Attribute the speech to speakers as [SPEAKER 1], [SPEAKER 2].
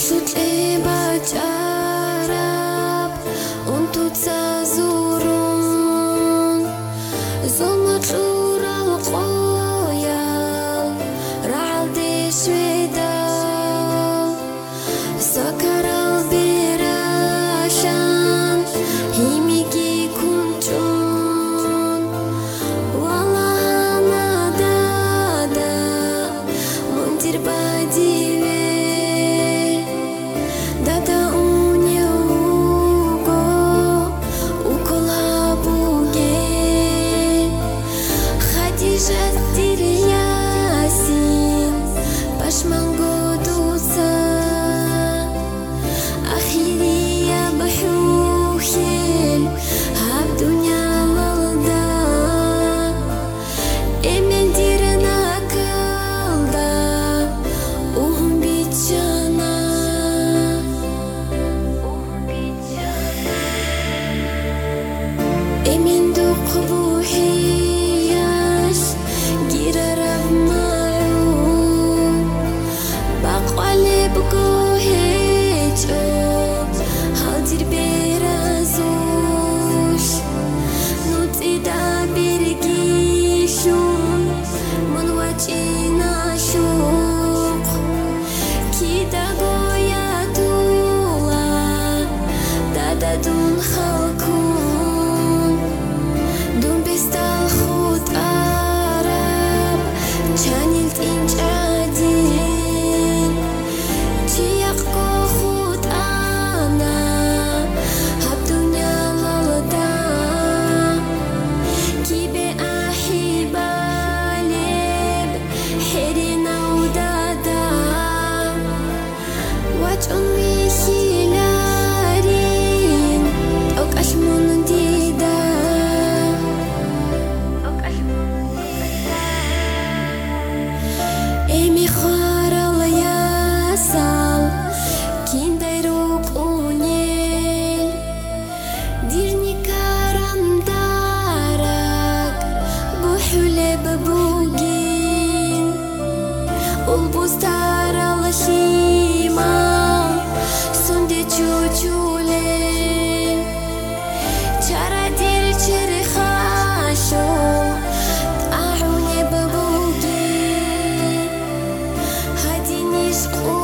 [SPEAKER 1] Шутлеба чарап, он тут зазурун, зумачурал коял, ралде шведал, сакарал берашан, химики кунчун, валана дада, мунтир бадиве. Dada unye ugo ukola buge Khadija Yasin Bashmango dusa Akhiri ya bahukhil Hab dunya lalda Emen dirna kalda Uhum bichana Emin duqbuhiyash girarab ma'un Baqalib gohecho haldir berazush Nutida birgishun munwachina shuq Kida goyatula dadadun khalkun Dumpistal khut arab chanil tinchadin Tiyak ko khut ana hab dunya lalda Kibe ahibalib hirina udada Watch on me hilarin Okash munundida Emi kharal yasal kindayruk unyel Dirni karandarak buhule babugin Ulbustar alashima sunde chuchule Charadir chirkhasho ta'une babugin Hadi nishqu